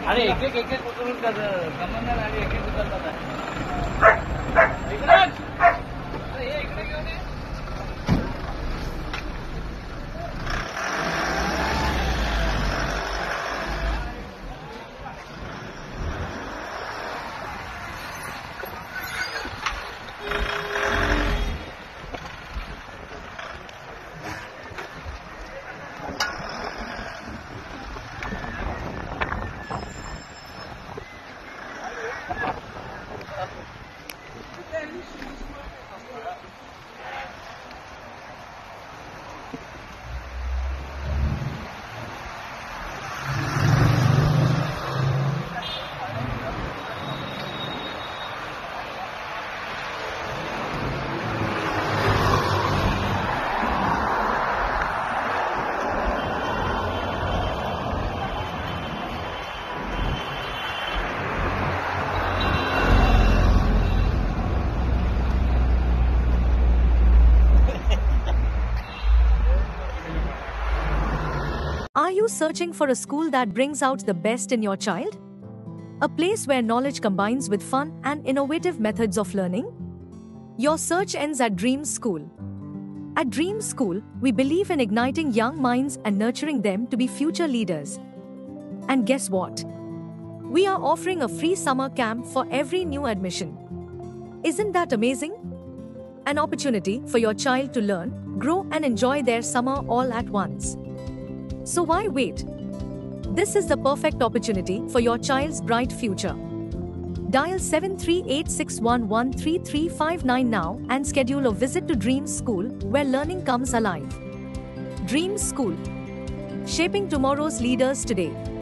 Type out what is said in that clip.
अरे एक एक उचलून संबंधाला आणि एक एक उचलतात इकडेच. अरे हे इकडे घेऊन ये. Are you searching for a school that brings out the best in your child? A place where knowledge combines with fun and innovative methods of learning? Your search ends at Dreams School. At Dreams School, we believe in igniting young minds and nurturing them to be future leaders. And guess what? We are offering a free summer camp for every new admission. Isn't that amazing? An opportunity for your child to learn, grow, and enjoy their summer all at once. So why wait? This is the perfect opportunity for your child's bright future. Dial 7386113359 now and schedule a visit to Dreams School, where learning comes alive. Dreams School, shaping tomorrow's leaders today.